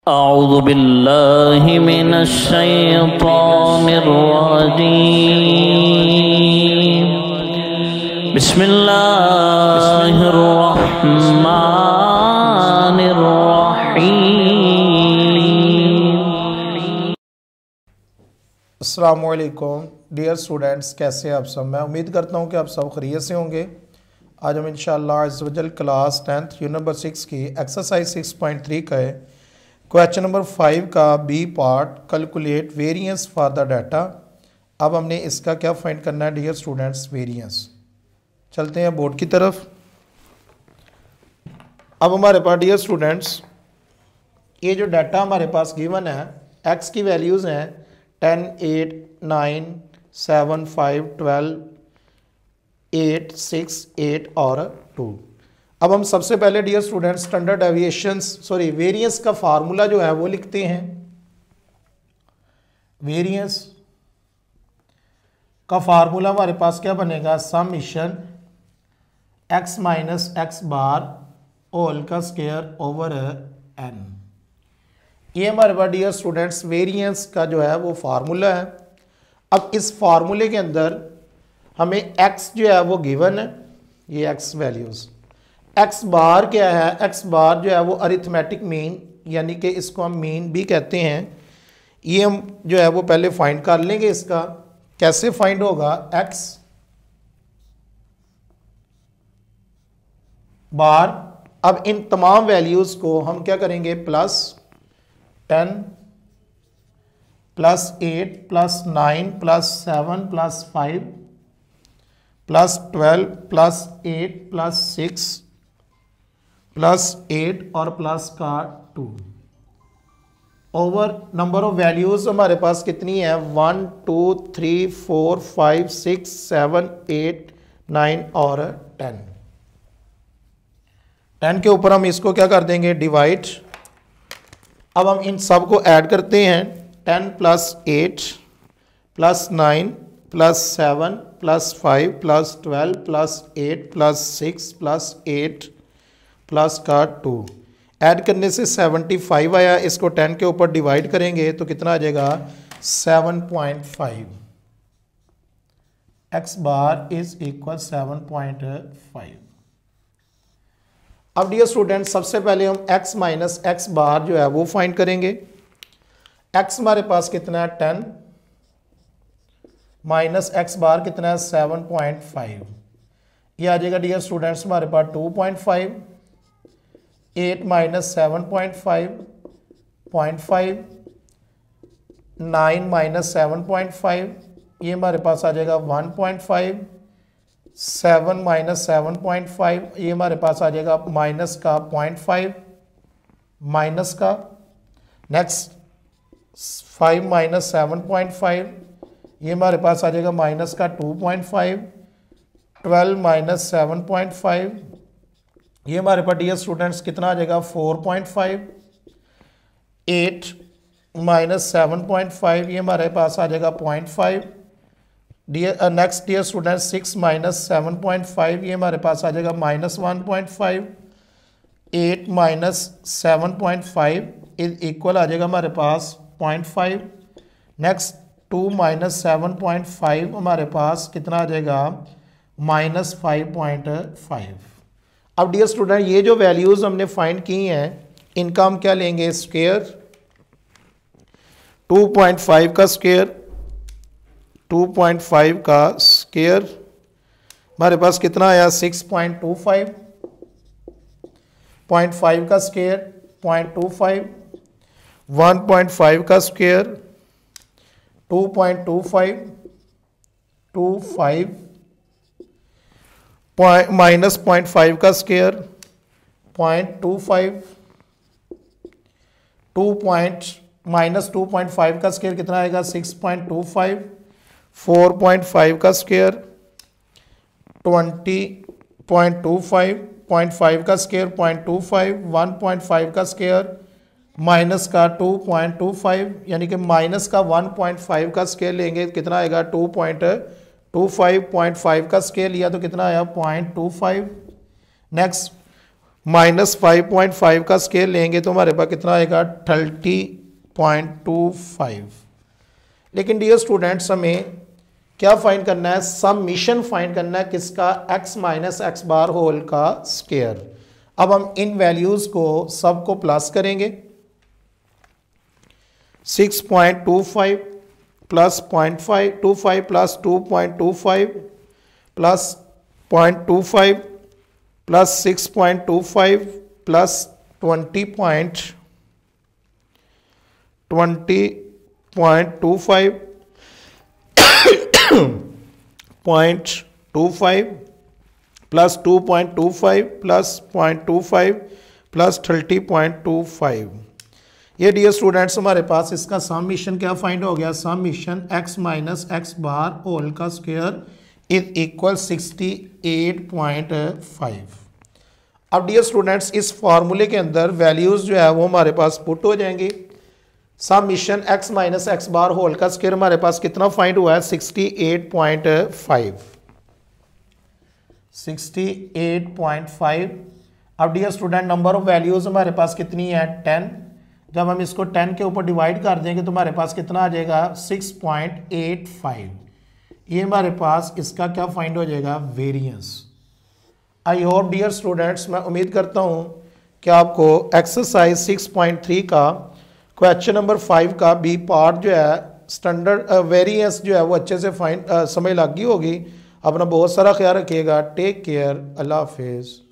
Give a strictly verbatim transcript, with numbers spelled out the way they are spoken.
अऊज़ु बिल्लाहि मिनश शैतानिर रजीम। बिस्मिल्लाहिर रहमानिर रहीम। अस्सलामु अलैकुम डियर स्टूडेंट्स, कैसे आप सब। मैं उम्मीद करता हूँ कि आप सब खैरियत से होंगे। आज हम इंशाअल्लाह अज़्ज़ वजल class tenth unit number six की एक्सरसाइज सिक्स पॉइंट थ्री का है क्वेश्चन नंबर फाइव का B part, calculate variance for the data. अब हमने इसका क्या फाइंड करना है डियर स्टूडेंट्स, वेरिएंस। चलते हैं बोर्ड की तरफ। अब हमारे पास डियर स्टूडेंट्स ये जो डाटा हमारे पास गिवन है, एक्स की वैल्यूज़ हैं ten, eight, nine, seven, five, twelve, eight, six, eight और टू। अब हम सबसे पहले dear students standard deviations sorry variance का फार्मूला जो है वो लिखते हैं। वेरिएंस का फार्मूला हमारे पास क्या बनेगा, summation X minus x bar whole का स्क्वायर ओवर एन। ये हमारे पास डियर स्टूडेंट्स वेरिएंस का जो है वो फार्मूला है। अब इस फार्मूले के अंदर हमें x जो है वो गिवन है, ये x वैल्यूज़। x बार क्या है, x बार जो है वो अरिथमेटिक मीन, यानी कि इसको हम मीन भी कहते हैं। ये हम जो है वो पहले फाइंड कर लेंगे। इसका कैसे फाइंड होगा, x बार। अब इन तमाम वैल्यूज़ को हम क्या करेंगे, plus ten plus eight plus nine plus seven plus five plus twelve plus eight plus six plus eight और प्लस का two over number of values हमारे पास कितनी है, one, two, three, four, five, six, seven, eight, nine और ten. Ten के ऊपर हम इसको क्या कर देंगे, डिवाइड। अब हम इन सब को ऐड करते हैं। Ten plus eight plus nine plus seven plus five plus twelve plus eight plus six plus eight plus का टू। ऐड करने से सेवेंटी फाइव आया। इसको टेन के ऊपर डिवाइड करेंगे तो कितना आ जाएगा, seven point five. X bar is equal seven point five. अब डियर स्टूडेंट सबसे पहले हम x माइनस एक्स बार जो है वो फाइंड करेंगे। x हमारे पास कितना है, टेन, माइनस एक्स बार कितना है, सेवन पॉइंट फाइव। ये आ जाएगा डियर स्टूडेंट्स हमारे पास two point five. Eight minus seven point five, point five. Nine minus seven point five, ये हमारे पास आ जाएगा one point five. Seven minus seven point five, ये हमारे पास आ जाएगा माइनस का पॉइंट फाइव, माइनस का। Next five minus seven point five, ये हमारे पास आ जाएगा माइनस का two point five. Twelve minus seven point five, ये हमारे पास डियर स्टूडेंट्स कितना आ जाएगा, four point five. Eight minus seven point five, ये हमारे पास आ जाएगा point five. Dear next dear student six minus seven point five, ये हमारे पास आ जाएगा minus one point five. Eight minus seven point five is equal आ जाएगा हमारे पास point five. Next two minus seven point five हमारे पास कितना आ जाएगा, माइनस फाइव पॉइंट फाइव। अब डियर स्टूडेंट ये जो वैल्यूज़ हमने फाइंड की हैं इनका हम क्या लेंगे, स्क्वायर। टू पॉइंट फाइव का स्क्वायर, टू पॉइंट फाइव का स्क्वायर हमारे पास कितना आया, six point two five. Point five का square point two five. One point five का square two point two five, two five point minus point five का square point two five. Two point minus two point five का square कितना आएगा, six point two five. Four point five का square twenty point two five. Point five का square point two five. One point five का square minus का two point two five, यानी कि minus का वन पॉइंट फाइव का square लेंगे कितना आएगा, two point two five. Point five का स्केल लिया तो कितना आया, point two five. Next minus five point five का स्केयर लेंगे तो हमारे पास कितना आएगा थर्टी पॉइंट टू फाइव। लेकिन डियर स्टूडेंट्स हमें क्या फाइंड करना है, समीशन फाइंड करना है किसका, x minus x bar whole का स्केयर। अब हम इन वैल्यूज को सबको प्लस करेंगे, six point two five plus point five two five plus two point two five plus point two five plus six point two five plus twenty point twenty point two five point two five plus two point two five plus point two five plus thirty point two five. ये dear students हमारे पास इसका summation क्या find हो गया, summation x minus x bar whole का square is equal sixty eight point five. अब dear students इस फार्मूले के अंदर वैल्यूज जो है वो हमारे पास पुट हो जाएंगी। Summation x minus x bar whole का स्क्वायर हमारे पास कितना फाइंड हुआ है, sixty eight point five sixty eight point five. अब dear student number of values हमारे पास कितनी है, टेन। जब हम इसको टेन के ऊपर डिवाइड कर देंगे तो हमारे पास कितना आ जाएगा, सिक्स पॉइंट एट फाइव। ये हमारे पास इसका क्या फाइंड हो जाएगा, variance. I hope dear students, मैं उम्मीद करता हूँ कि आपको एक्सरसाइज सिक्स पॉइंट थ्री का क्वेश्चन नंबर फाइव का बी पार्ट जो है स्टैंडर्ड वेरिएंस जो है वो अच्छे से फाइंड समझ लग गई होगी। अपना बहुत सारा ख्याल रखिएगा। टेक केयर, अल्लाह हाफिज़।